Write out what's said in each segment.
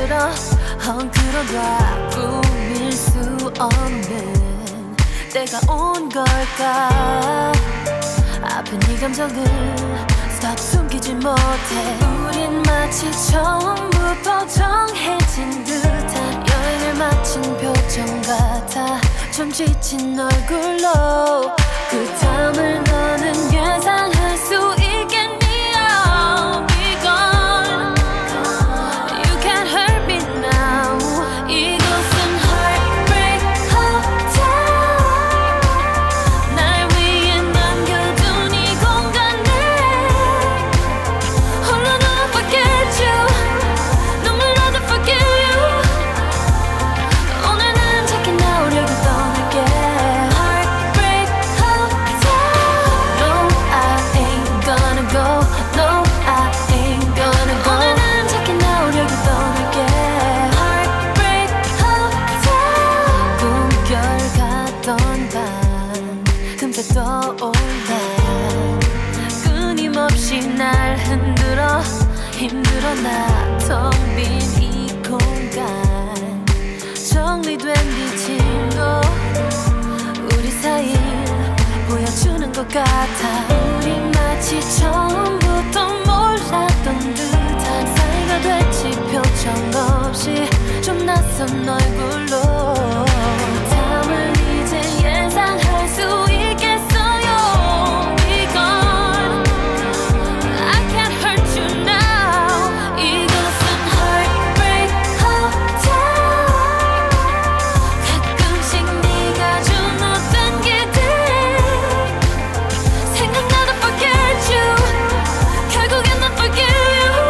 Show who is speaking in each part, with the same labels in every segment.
Speaker 1: 흔들어 헝클어봐 꾸밀 수 없는 때가 온 걸까. 아픈 이 감정을 stop 숨기지 못해. 우린 마치 처음부터 정해진 듯한 여행을 마친 표정 같아. 좀 지친 얼굴로 그 다음을 너는 예상할 수 있겠니? 이건 You can't hurt me now. 이곳은 Heartbreak Hotel. 날 위해 남겨둔 이 공간에 홀로 나 forget you. 눈물로도 forgive you. 오늘 난 작게 나오려고 떠날게. Heartbreak Hotel. No, I ain't gonna go. No, I ain't gonna go. 오늘 난 작게 나오려고 떠날게. Heartbreak Hotel. 꿈결 같던 밤 금세 떠올라. 끊임없이 날 흔들어 힘들어 나 텅 빈 이 공간. 정리된 비침도 우리 사이 보여주는 것 같아. 우리 마치 처음부터 몰랐던 듯한 사이가 됐지. 표정 없이 좀 낯선 얼굴로 담을 이제 예상할 수 있겠어요. 이건 I can't hurt you now. 이곳은 Heartbreak Hotel. 가끔씩 네가 준 어떤 기대 생각나도 forget you. 결국엔 난 forgive you.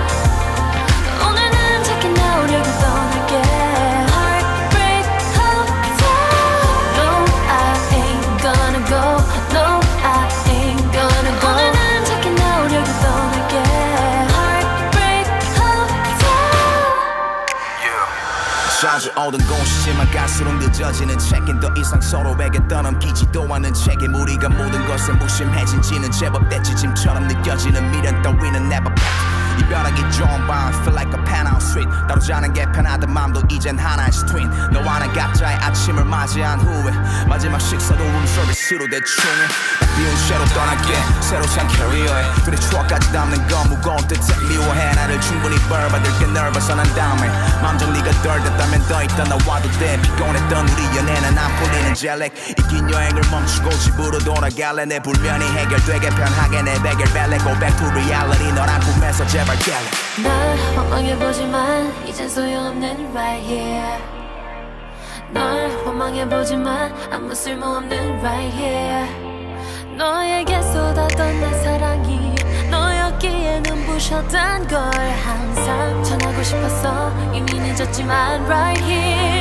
Speaker 1: 오늘 난 작게 나오려고 떠날게. Heartbreak Hotel. No, I ain't gonna go. No, I ain't gonna go. 오늘 난 작게 나오려고 떠날게. Heartbreak Hotel.
Speaker 2: 자주 오던 곳이지만 갈수록 늦어지는 check-in. 더 이상 서로에게 떠넘기지도 않은 책임. 우리가 모든 것에 무심해진 지는 제법 됐지. 짐처럼 느껴지는 미련 따위는 never back. 이별하기 좋은 밤 feel like a penthouse suite. 다루자는 게 편하던 맘도 이젠 하나의 스트린. 너와 난 각자의 아침을 맞이한 후에 마지막 식사도 룸서비스로 대충해. 비운 채로 떠날게. 새로 산 캐리어에 둘의 추억까지 담는 건 무거운 듯해. 미워해 나를 충분히 벌받을게. nervous 한 다음에 맘 정리가 덜 됐다면 더 있다 나와도 돼. 피곤했던 우리 연애는 안 풀리는 젤렉. 이긴 여행을 멈추고 집으로 돌아갈래. 내 불면이 해결되게 편하게 내 베개 벨레. Go back to reality. 너란 꿈에서 제발 깰래.
Speaker 1: 날 원망해보지만 이젠 소용없는 right here. 널 원망해보지만 아무 쓸모없는 right here. 너에게 쏟았던 내 사랑이 너였기에 눈부셨던 걸 항상 전하고 싶었어. 이미 늦었지만 right here.